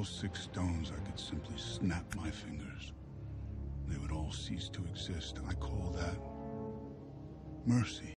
those 6 stones, I could simply snap my fingers. They would all cease to exist, and I call that mercy.